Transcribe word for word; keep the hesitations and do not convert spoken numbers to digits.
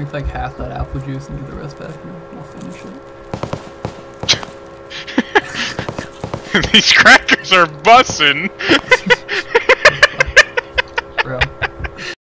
drink like half that apple juice and give the rest back and we'll finish it. These crackers are bussin'.